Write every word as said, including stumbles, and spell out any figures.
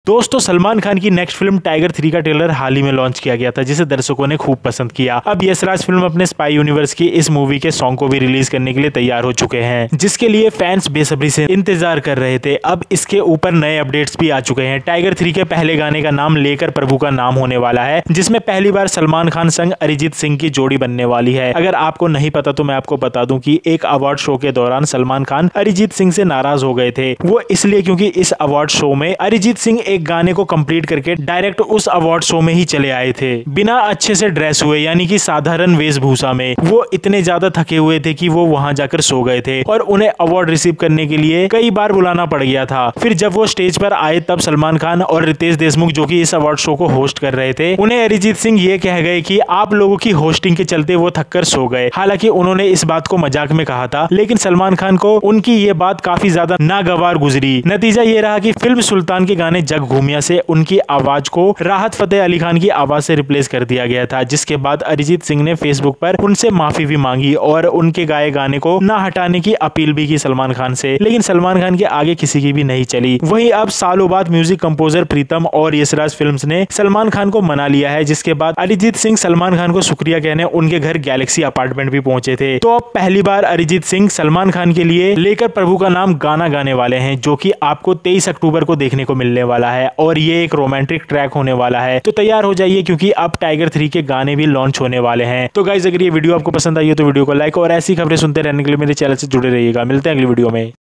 दोस्तों सलमान खान की next film Tiger three का ट्रेलर हाल ही में लॉन्च किया गया था, जिसे दर्शकों ने खूब पसंद किया। अब यश राज फिल्म अपने स्पाई यूनिवर्स की इस मूवी के सॉन्ग को भी रिलीज करने के लिए तैयार हो चुके हैं, जिसके लिए फैंस बेसब्री से इंतजार कर रहे थे। अब इसके ऊपर नए अपडेट्स भी आ चुके हैं। टाइगर थ्री के पहले गाने का नाम लेकर प्रभु का नाम होने वाला है, जिसमें पहली बार सलमान खान संग अरिजीत सिंह की जोड़ी बनने वाली है। अगर आपको नहीं पता तो मैं आपको बता दूं कि एक अवार्ड शो के दौरान सलमान खान अरिजीत सिंह से नाराज हो गए थे। वो इसलिए क्योंकि इस अवार्ड शो में अरिजीत सिंह एक गाने को कंप्लीट करके डायरेक्ट उस अवार्ड शो में ही चले आए थे, बिना अच्छे से ड्रेस हुए, यानी कि साधारण वेशभूषा में। वो इतने ज्यादा थके हुए थे कि वो वहां जाकर सो गए थे और उन्हें अवार्ड रिसीव करने के लिए कई बार बुलाना पड़ गया था। फिर जब वो स्टेज पर आए तब सलमान खान और रितेश देशमुख, जो कि इस अवार्ड शो को होस्ट कर रहे थे, उन्हें अरिजीत सिंह ये कह गए कि आप लोगों की होस्टिंग के चलते वो थककर सो गए। हालांकि उन्होंने इस बात को मजाक में कहा था, लेकिन सलमान खान को उनकी ये बात काफी ज्यादा नागवार गुजरी। नतीजा ये रहा कि फिल्म सुल्तान के गाने जग घूमिया से उनकी आवाज को राहत फतेह अली खान की आवाज से रिप्लेस कर दिया गया था, जिसके बाद अरिजीत सिंह ने फेसबुक पर उनसे माफी भी मांगी और उनके गाए गाने को ना हटाने की अपील भी की सलमान खान से। लेकिन सलमान खान के आगे किसी की भी नहीं चली। वहीं अब सालों बाद म्यूजिक कंपोजर प्रीतम और यश राज फिल्म्स ने सलमान खान को मना लिया है, जिसके बाद अरिजीत सिंह सलमान खान को शुक्रिया कहने उनके घर गैलेक्सी अपार्टमेंट भी पहुंचे थे। तो अब पहली बार अरिजीत सिंह सलमान खान के लिए लेकर प्रभु का नाम गाना गाने वाले हैं, जो कि आपको तेईस अक्टूबर को देखने को मिलने वाला है और ये एक रोमांटिक ट्रैक होने वाला है। तो तैयार हो जाइए, क्योंकि अब टाइगर थ्री के गाने भी लॉन्च होने वाले हैं। तो गाइस, अगर ये वीडियो आपको पसंद आई हो तो वीडियो को लाइक और ऐसी खबरें सुनते रहने के लिए मेरे चैनल से जुड़े रहिएगा। मिलते हैं अगली वीडियो में।